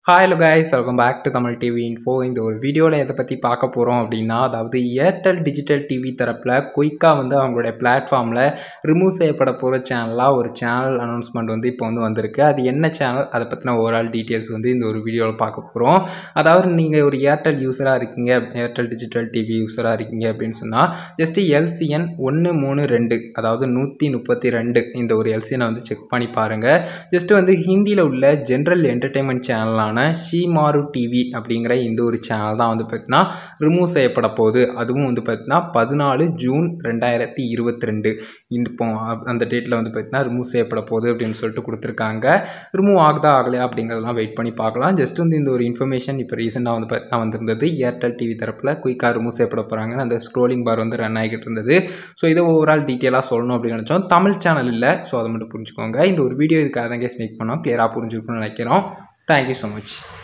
Hi hello guys welcome back to Tamil TV info. இந்த ஒரு வீடியோவில் எதை பற்றி பார்க்க போகிறோம் அப்படின்னா, அதாவது ஏர்டெல் டிஜிட்டல் டிவி தரப்பில் குயிக்காக அவங்களுடைய பிளாட்ஃபார்மில் ரிமூவ் செய்யப்பட போகிற சேனலாக ஒரு சேனல் அனௌன்ஸ்மெண்ட் இப்போ வந்திருக்கு. அது என்ன சேனல், அதை பற்றின ஓவரால் டீட்டெயில்ஸ் இந்த ஒரு வீடியோவில் பார்க்க போகிறோம். அதாவது நீங்கள் ஒரு ஏர்டெல் யூஸராக இருக்கீங்க, ஏர்டெல் டிஜிட்டல் டிவி யூஸராக இருக்கீங்க அப்படின்னு சொன்னால் ஜஸ்ட்டு எல்சிஎன் 132, அதாவது 132 இந்த ஒரு எல்சிஎனை செக் பண்ணி பாருங்கள். ஜஸ்ட்டு ஹிந்தியில் உள்ள ஜென்ரல் என்டர்டெயின்மெண்ட் சேனலான ஷீமாரு டிவி அப்படிங்கிற இந்த ஒரு சேனல் தான் பார்த்தீங்கன்னா ரிமூவ் செய்யப்பட போகுது. அதுவும் பார்த்தீங்கன்னா 14 ஜூன் 2022 இப்போ அந்த டேட்டில் பார்த்தீங்கன்னா ரிமூவ் செய்யப்பட போகுது அப்படின்னு சொல்லிட்டு கொடுத்துருக்காங்க. ரிமூவ் ஆகுதா ஆகலையா அப்படிங்கிறதெல்லாம் வெயிட் பண்ணி பார்க்கலாம். ஜஸ்ட் இந்த ஒரு இன்ஃபர்மேஷன் இப்போ ரீசெண்டாக பார்த்தீங்கன்னா வந்திருந்தது. ஏர்டெல் டிவி தரப்பில் குயிக்காக ரிமூவ் செய்யப்பட போகிறாங்க. அந்த ஸ்க்ரோலிங் பார் ரன் ஆகிட்டு இருந்தது. ஸோ இதை ஓவரால் டீட்டெயிலாக சொல்லணும் அப்படின்னு நினச்சோம். தமிழ் சேனல் இல்லை, ஸோ அதை மட்டும் புரிஞ்சுக்கோங்க. இந்த ஒரு வீடியோ இதுக்காக தான் கேஸ் மேக் பண்ணோம், கிளியராக புரிஞ்சுக்கணும்னு நினைக்கிறோம். Thank you so much.